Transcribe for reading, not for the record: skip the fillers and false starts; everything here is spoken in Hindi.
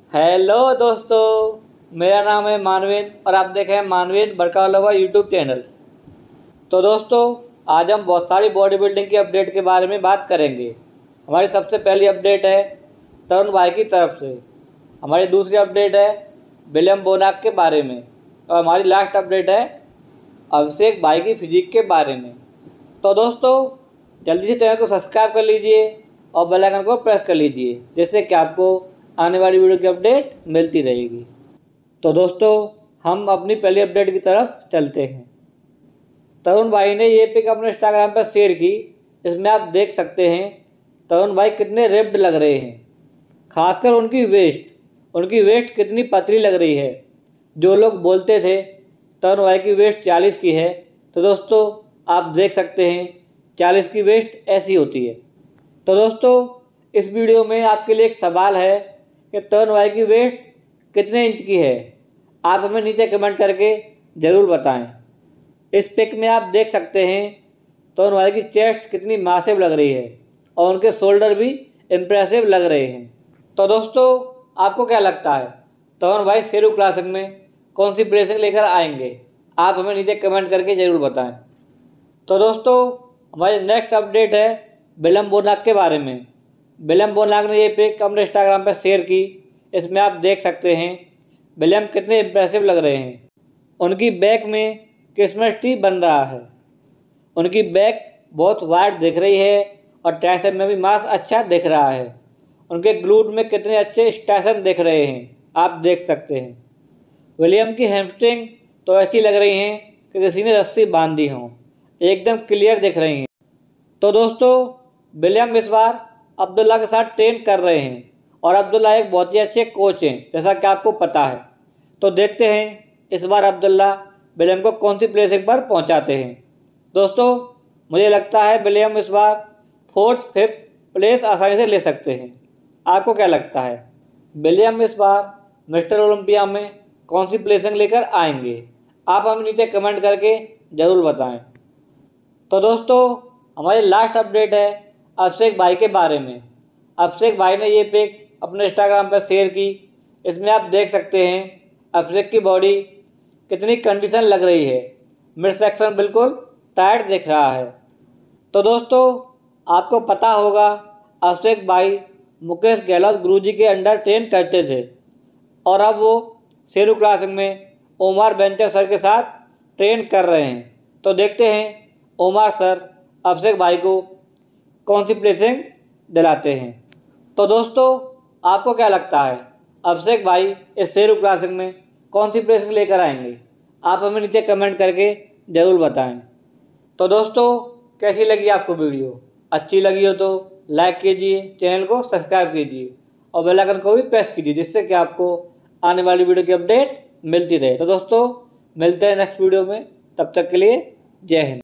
हेलो दोस्तों, मेरा नाम है मानवीन और आप देख रहे हैं मानवीन बरकालवा यूट्यूब चैनल। तो दोस्तों, आज हम बहुत सारी बॉडी बिल्डिंग की अपडेट के बारे में बात करेंगे। हमारी सबसे पहली अपडेट है तरुण भाई की तरफ से। हमारी दूसरी अपडेट है विलियम बोनाक के बारे में और हमारी लास्ट अपडेट है अभिषेक भाई की फिजिक के बारे में। तो दोस्तों, जल्दी से चैनल को सब्सक्राइब कर लीजिए और बेल आइकन को प्रेस कर लीजिए, जिससे कि आपको आने वाली वीडियो की अपडेट मिलती रहेगी। तो दोस्तों, हम अपनी पहली अपडेट की तरफ चलते हैं। तरुण भाई ने ये पिक अपने इंस्टाग्राम पर शेयर की। इसमें आप देख सकते हैं तरुण भाई कितने रिप्ड लग रहे हैं, खासकर उनकी वेस्ट कितनी पतली लग रही है। जो लोग बोलते थे तरुण भाई की वेस्ट 40 की है, तो दोस्तों आप देख सकते हैं 40 की वेस्ट ऐसी होती है। तो दोस्तों, इस वीडियो में आपके लिए एक सवाल है कि तरुण भाई की वेस्ट कितने इंच की है। आप हमें नीचे कमेंट करके ज़रूर बताएं। इस पिक में आप देख सकते हैं तरुण भाई की चेस्ट कितनी मासिव लग रही है और उनके शोल्डर भी इम्प्रेसिव लग रहे हैं। तो दोस्तों, आपको क्या लगता है तरुण भाई शेरू क्लासिक में कौन सी प्लेसिंग लेकर आएंगे? आप हमें नीचे कमेंट करके ज़रूर बताएं। तो दोस्तों, हमारी नेक्स्ट अपडेट है विलियम बोनाक के बारे में। विलियम बोनाक ने ये पिक अपने इंस्टाग्राम पर शेयर की। इसमें आप देख सकते हैं विलियम कितने इम्प्रेसिव लग रहे हैं। उनकी बैक में क्रिसमस ट्री बन रहा है। उनकी बैक बहुत वाइड दिख रही है और ट्राइसेप में भी मास अच्छा दिख रहा है। उनके ग्लूट में कितने अच्छे स्टैशन दिख रहे हैं, आप देख सकते हैं। विलियम की हैमस्ट्रिंग तो ऐसी लग रही हैं कि किसी ने रस्सी बांध दी हो, एकदम क्लियर दिख रही हैं। तो दोस्तों, विलियम इस बार अब्दुल्ला के साथ ट्रेन कर रहे हैं और अब्दुल्ला एक बहुत ही अच्छे कोच हैं, जैसा कि आपको पता है। तो देखते हैं इस बार अब्दुल्ला विलियम को कौन सी प्लेसिंग पर पहुंचाते हैं। दोस्तों, मुझे लगता है विलियम इस बार 4th 5th प्लेस आसानी से ले सकते हैं। आपको क्या लगता है विलियम इस बार मिस्टर ओलंपिया में कौन सी प्लेसिंग लेकर आएंगे? आप हमें नीचे कमेंट करके ज़रूर बताएं। तो दोस्तों, हमारी लास्ट अपडेट है अभिषेक भाई के बारे में। अभिषेक भाई ने ये पिक अपने इंस्टाग्राम पर शेयर की। इसमें आप देख सकते हैं अभिषेक की बॉडी कितनी कंडीशन लग रही है। मिड सेक्शन बिल्कुल टाइट दिख रहा है। तो दोस्तों, आपको पता होगा अभिषेक भाई मुकेश गहलोत गुरुजी के अंडर ट्रेन करते थे और अब वो शेरू क्लासिक में ओमार बेंचर सर के साथ ट्रेन कर रहे हैं। तो देखते हैं ओमार सर अभिषेक भाई को कौन सी प्लेसिंग दिलाते हैं। तो दोस्तों, आपको क्या लगता है अभिषेक भाई इस शेरू क्लासिक में कौन सी प्लेसिंग लेकर आएंगे? आप हमें नीचे कमेंट करके ज़रूर बताएं। तो दोस्तों, कैसी लगी आपको वीडियो? अच्छी लगी हो तो लाइक कीजिए, चैनल को सब्सक्राइब कीजिए और बेल आइकन को भी प्रेस कीजिए, जिससे कि आपको आने वाली वीडियो की अपडेट मिलती रहे। तो दोस्तों, मिलते हैं नेक्स्ट वीडियो में। तब तक के लिए जय हिंद।